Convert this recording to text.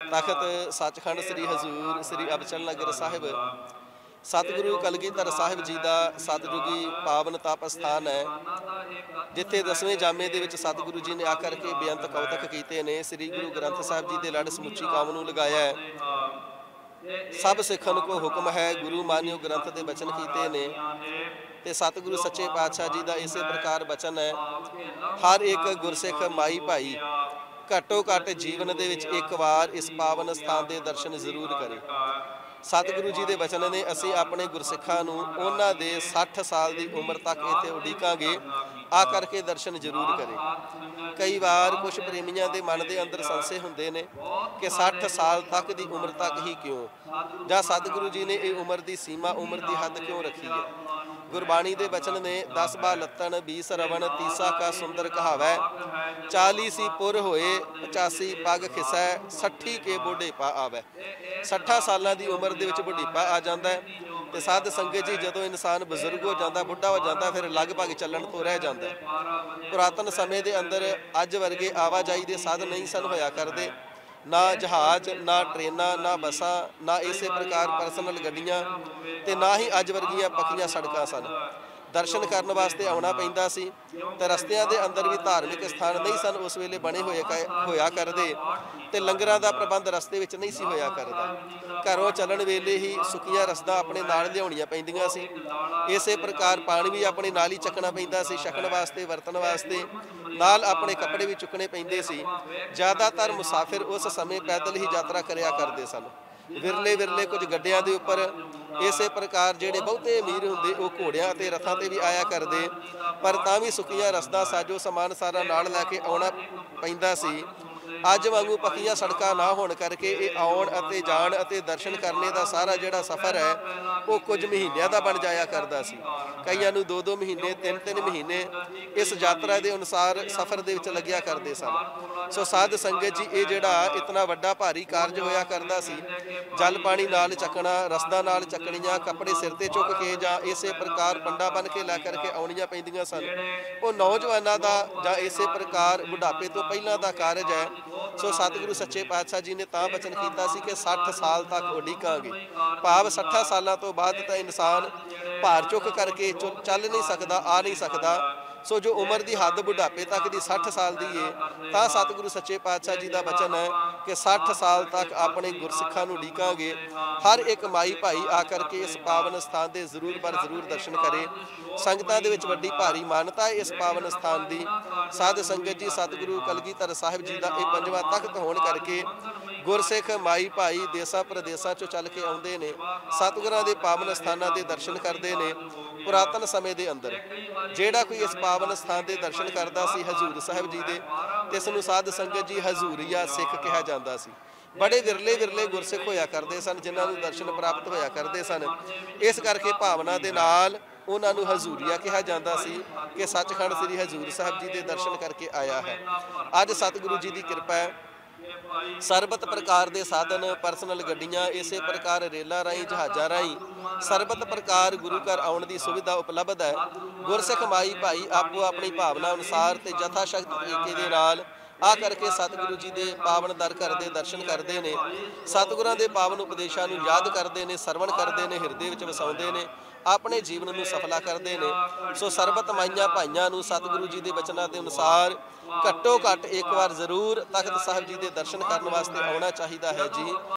तख्त सचखंड श्री हजूर श्री अबचल नगर साहिब सतगुरु कलगीधर साहिब जी का सतयुगी पावन तप स्थान है, जिथे 10वें जामे दे विच सतगुरु जी ने आकर के बेअंत कौतक कीते ने। श्री गुरु ग्रंथ साहिब जी के लड़ समुची कौम नूं लगाया है। सब सिखन को हुक्म है, गुरु मानियो ग्रंथ के बचन कीते ने। ते सतगुरु सच्चे पातशाह जी का इसे प्रकार बचन है, हर एक गुरसिख माई भाई घट्टो घट्ट जीवन दे विच एक बार इस पावन स्थान के दर्शन जरूर करे। सतगुरु जी के बचन ने असी अपने गुरसिखां नूं उन्हां दे 60 साल की उम्र तक इत्थे उडीकांगे, आ करके दर्शन जरूर करे। कई बार कुछ प्रेमियों के मन के अंदर संशय हुंदे ने कि 60 साल तक की उम्र तक ही क्यों, जां सतगुरु जी ने यह उम्र की सीमा उम्र की हद क्यों रखी है। गुरबाणी के बचन ने 10 बा लत्तन 20 रवन तीसा का सुंदर कहावै, 40 सी पुर होए 85 पग खिसै 60 के बुढ़ेपा आवै। 60 साल की उम्र ਦੇ ਵਿੱਚ बुढ़ेपा आ जाता है। तो साध संगत जी ਜਦੋਂ इंसान बजुर्ग हो जाता बुढ़ा हो जाता फिर लगभग ਚੱਲਣ ਤੋਂ रह जाता है। पुरातन समय के अंदर अज वर्गे आवाजाई के साधन नहीं सन होया करते, ना जहाज ना ट्रेनां ना बसां ना इसे प्रकार परसनल गड्डियां ते ना ही अज वर्गियां पक्कियां सड़कां सन। दर्शन करने वास्ते आना पैंदा सी ते रस्तियां दे अंदर भी धार्मिक स्थान नहीं सन उस वेले बने होया करदे ते लंगरां दा प्रबंध रस्ते विच नहीं सी होया करदा। घरों चलण वेले ही सुक्कियां रसदां अपने नाल लियाउणियां पैंदियां सी। इसे प्रकार पानी भी अपने नाल ही चकना पैंदा सी, छकण वास्ते वरतन वास्ते नाल अपने कपड़े भी चुकने पैंदे सी। ज़्यादातर मुसाफिर उस समय पैदल ही यात्रा करया करदे सन। विरले विरले कुछ गड्डियां दे उपर इसे प्रकार ਜਿਹੜੇ ਬਹੁਤੇ अमीर ਹੁੰਦੇ ਉਹ ਘੋੜਿਆਂ ਤੇ रथां ਤੇ भी आया करदे, पर तां भी सुक्कियां रसदां साजो समान सारा नाल लैके आउणा पैंदा सी। अज वांगू पक्कियां सड़कां ना होण करके ये आउण अते जाण अते दर्शन करने का सारा जिहड़ा सफ़र है वो कुछ महीनों का बन जाया करता सी। कईयां नूं 2-2 महीने 3-3 महीने इस यात्रा के अनुसार सफ़र दे विच लग्या करते सन। सो साध संगत जी ये जिहड़ा इतना वड्डा भारी कारज होया करता सी, जल पानी नाल चकना रसदां नाल चकणियां कपड़े सिर ते चुक के जां इसे प्रकार पंडा बन के लै करके आउणियां पैंदियां सन। वो नौजवानों का जां इसे प्रकार बुढ़ापे तो पहलां दा कारज है। सो सतगुरु सच्चे पातशाह जी ने तां बचन किया कि 60 साल तक उडीकांगे, भाव 60 सालों तो बाद तो इंसान भार चुक करके चल नहीं सकता आ नहीं सकता। सो जो उम्र की हद बुढ़ापे तक की 60 साल की है, तो सतगुरु सच्चे पातशाह जी का बचन है कि 60 साल तक अपने गुरसिखां नूं उडीकांगे। हर एक माई भाई आकर के इस पावन स्थान के जरूर पर जरूर दर्शन करे। संगतां दे विच वड्डी भारी मानता है इस पावन स्थान की। साध संगत जी सतगुरु कलगीधर साहिब जी का यह 5वां तख्त होने करके गुरसिख माई भाई देसां प्रदेसां चों चल के आउंदे ने, सतगुरां दे पावन स्थानां दे दर्शन करते हैं। पुरातन समय के अंदर जिहड़ा कोई इस पावन स्थान के दर्शन करता सी हजूर साहिब जी के, इस नूं साध संगत जी हजूरिया सिख कहा जाता सी। बड़े विरले विरले गुरसिख होया करते सन जिन्हां नूं दर्शन प्राप्त होया करते सन। इस करके भावना के नाल उन्हां नूं हजूरिया कहा जाता सी कि सचखंड श्री हजूर साहिब जी के दर्शन करके आया है। अज सतगुरु जी की कृपा है, सरबत प्रकार के साधन परसनल गड्डियां इसे प्रकार रेलों राही जहाज़ों राही सरबत प्रकार गुरु घर आने की सुविधा उपलब्ध है। गुरसिख माई भाई आपो अपनी भावना अनुसार ते यथाशक्ति तरीके दे नाल आ करके सतगुरु जी के पावन दर घर के दर्शन करते हैं। सतगुरां दे पावन उपदेशों नूं याद करते हैं, सरवण करते हैं, हिरदे विच वसाउंदे ने, अपने जीवन नूं सफला करते हैं। सो सरबत माइयां भाइयां नूं सतगुरु जी के बचनों के अनुसार घट्टो घट्ट एक बार जरूर तख्त साहिब जी के दर्शन करने वास्ते आना चाहिए है जी।